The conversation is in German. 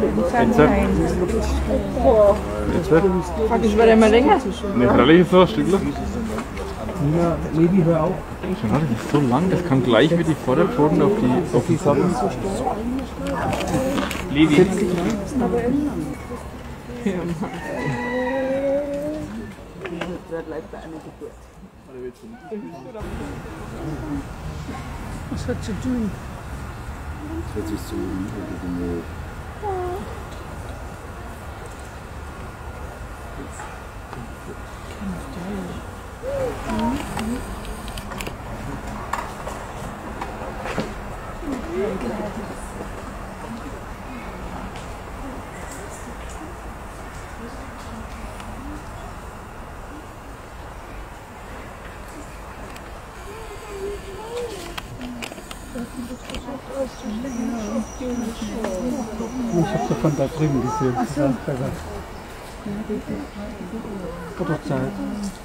Jetzt wird. Praktisch wird er immer länger. Ne, freilich ist so ein Stück. Ja, Levi, hör auf. Das ist so lang, das kann gleich mit die Vorderpfoten auf die Sattel. Levi. Ja, Was hat zu tun? Das hört sich so an. Ich habe sie von da drüben gesehen. Das war besser. Vor der Zeit.